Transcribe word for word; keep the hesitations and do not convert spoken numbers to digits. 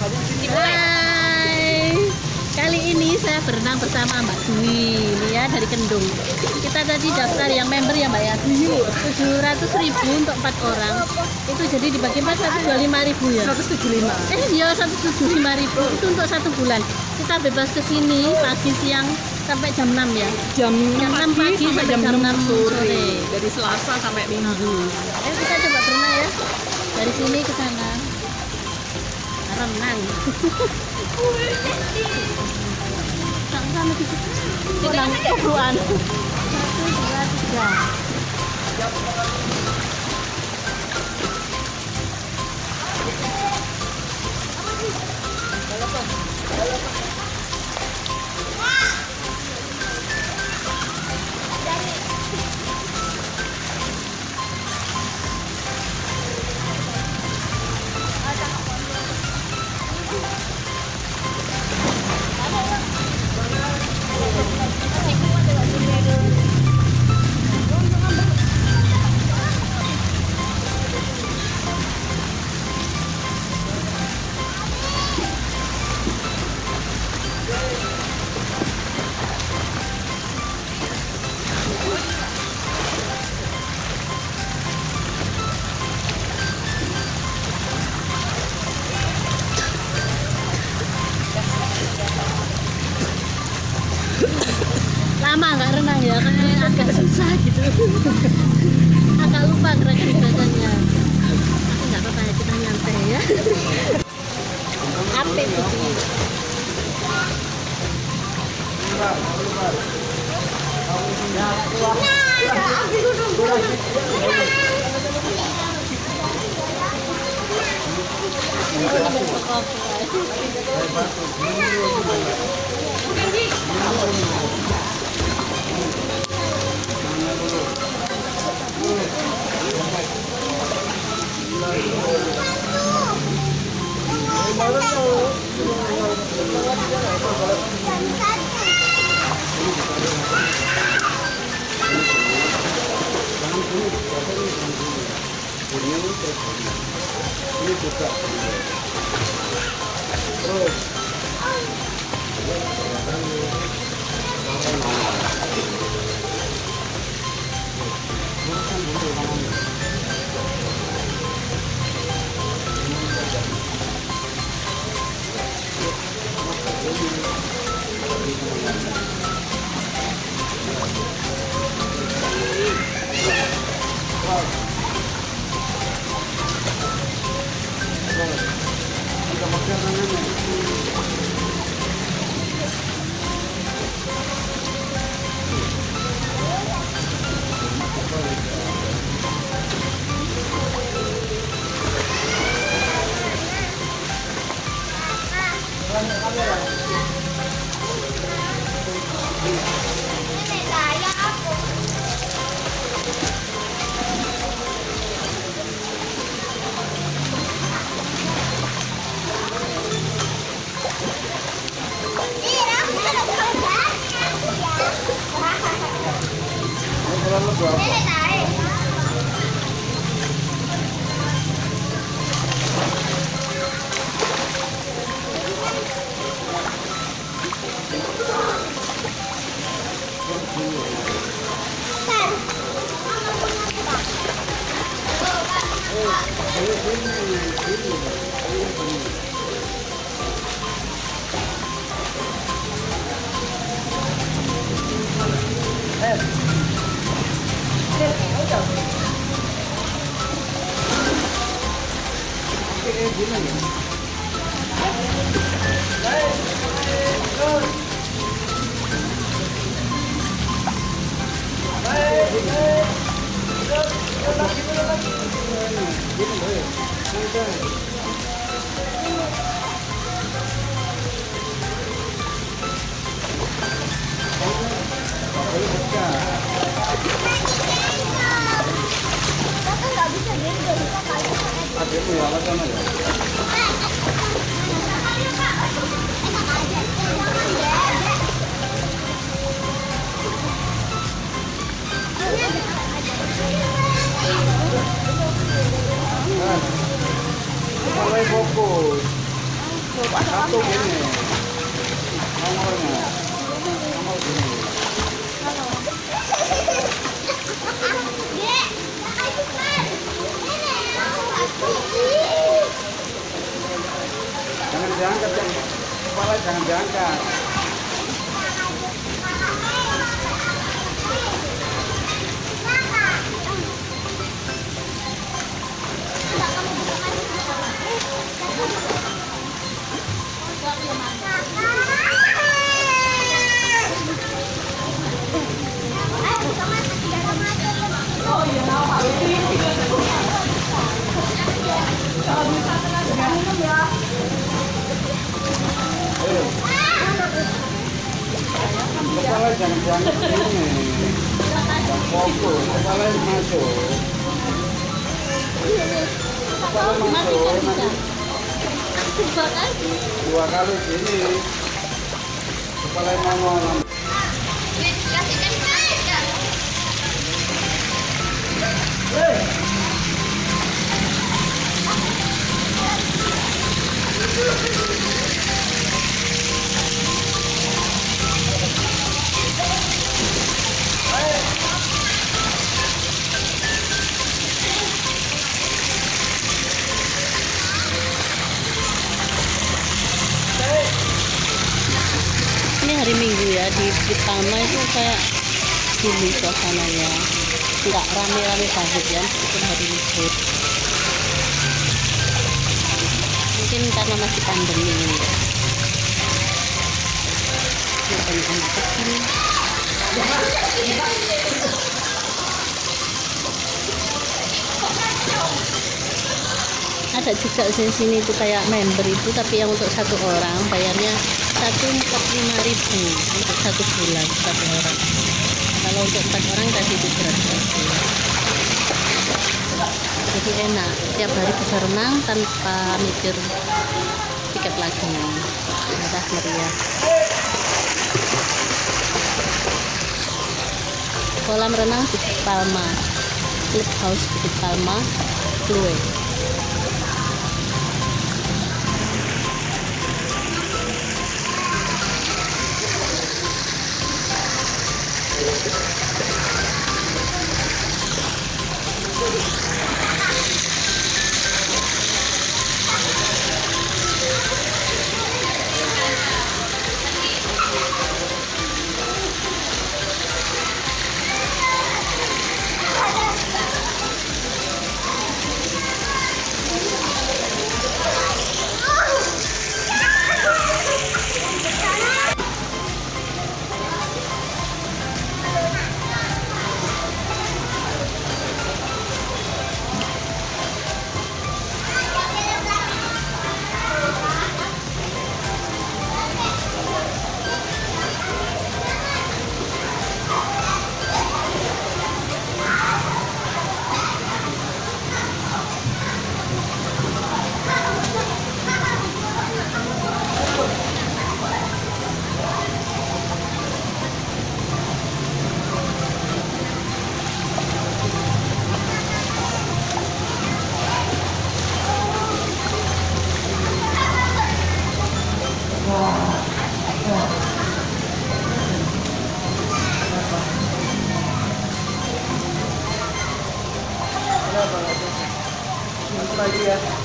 Hai, kali ini saya berenang bersama Mbak Dwi, ini ya dari Kendung. Kita tadi daftar yang member ya Mbak ya, tujuh ratus ribu untuk empat orang. Itu jadi dibagi empat seratus dua puluh lima ribu ya. seratus tujuh puluh lima. Eh iya seratus tujuh puluh lima ribu itu untuk satu bulan. Kita bebas ke sini pagi siang sampai jam enam ya. Jam Jam enam pagi sampai jam enam sore. Dari Selasa sampai Minggu. Ayo kita coba berenang ya. Dari sini ke sana. Renang. Sama di situ. Renang kebuan. Satu, dua, tiga. Lama nggak renang ya, karena agak susah gitu. Agak lupa gerakan-gerakannya. Tapi nggak apa-apa ya, kita nyantai ya. Apa itu? Ini juga terus Mulai fokus. Satu gini. Nomornya. Nomor gini. Jangan diangkat, kepala jangan diangkat. Kepala jangan diangkat ini. Fokus, kepala masuk. Kepala masuk. Dua kali. Dua kali gini. Kepala mau. Ini hari Minggu ya, di Bukit Palma itu kayak gini suasananya, nggak rame-rame banget ya, meskipun hari libur. Mungkin karena masih pandemi ini ya. Ini banyak anak kecil. Ada juga di sini itu kayak member itu, tapi yang untuk satu orang bayarnya satu empat lima ribu untuk satu bulan satu orang. Kalau untuk empat orang tadi itu gratis. Jadi enak, tiap hari bisa renang tanpa mikir tiket lagi. Murah meriah. Kolam renang Bukit Palma, Clubhouse Bukit Palma, Clue. Lagi ya.